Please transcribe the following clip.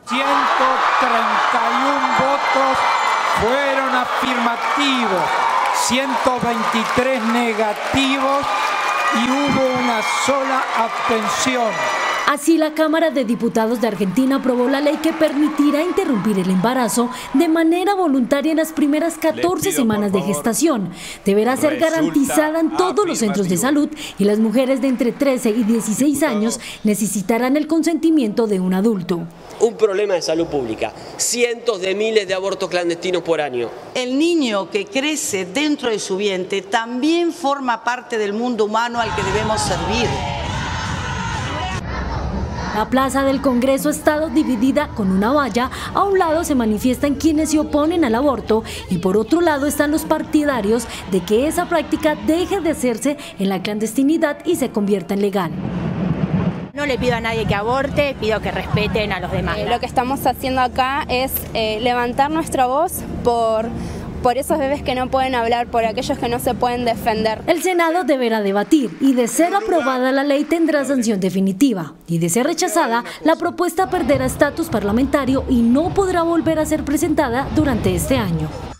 131 votos fueron afirmativos, 123 negativos y hubo una sola abstención. Así, la Cámara de Diputados de Argentina aprobó la ley que permitirá interrumpir el embarazo de manera voluntaria en las primeras 14 semanas de gestación. Deberá ser garantizada en todos los centros de salud y las mujeres de entre 13 y 16 años necesitarán el consentimiento de un adulto. Un problema de salud pública, cientos de miles de abortos clandestinos por año. El niño que crece dentro de su vientre también forma parte del mundo humano al que debemos servir. La plaza del Congreso ha estado dividida con una valla. A un lado se manifiestan quienes se oponen al aborto y por otro lado están los partidarios de que esa práctica deje de hacerse en la clandestinidad y se convierta en legal. No le pido a nadie que aborte, pido que respeten a los demás. Lo que estamos haciendo acá es levantar nuestra voz por esos bebés que no pueden hablar, por aquellos que no se pueden defender. El Senado deberá debatir y, de ser aprobada la ley, tendrá sanción definitiva. Y de ser rechazada, la propuesta perderá estatus parlamentario y no podrá volver a ser presentada durante este año.